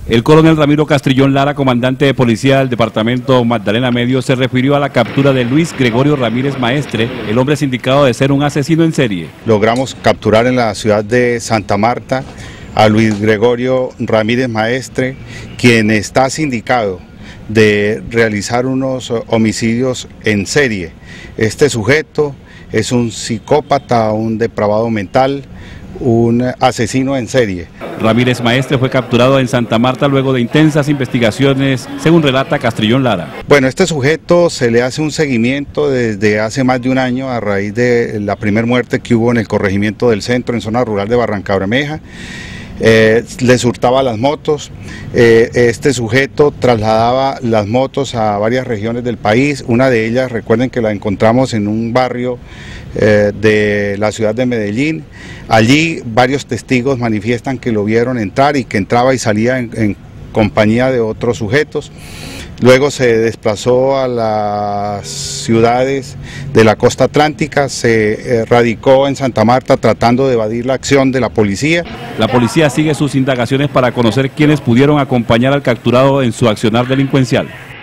El coronel Ramiro Castrillón Lara, comandante de policía del departamento Magdalena Medio, se refirió a la captura de Luis Gregorio Ramírez Maestre, el hombre sindicado de ser un asesino en serie. Logramos capturar en la ciudad de Santa Marta a Luis Gregorio Ramírez Maestre, quien está sindicado de realizar unos homicidios en serie. Este sujeto es un psicópata, un depravado mental, un asesino en serie. Ramírez Maestre fue capturado en Santa Marta luego de intensas investigaciones, según relata Castrillón Lara. Bueno, este sujeto se le hace un seguimiento desde hace más de un año a raíz de la primera muerte que hubo en el corregimiento del centro, en zona rural de Barrancabermeja. Les hurtaba las motos. Este sujeto trasladaba las motos a varias regiones del país. Una de ellas, recuerden que la encontramos en un barrio de la ciudad de Medellín. Allí varios testigos manifiestan que lo vieron entrar y que entraba y salía en compañía de otros sujetos. Luego se desplazó a las ciudades de la costa atlántica, se radicó en Santa Marta tratando de evadir la acción de la policía. La policía sigue sus indagaciones para conocer quiénes pudieron acompañar al capturado en su accionar delincuencial.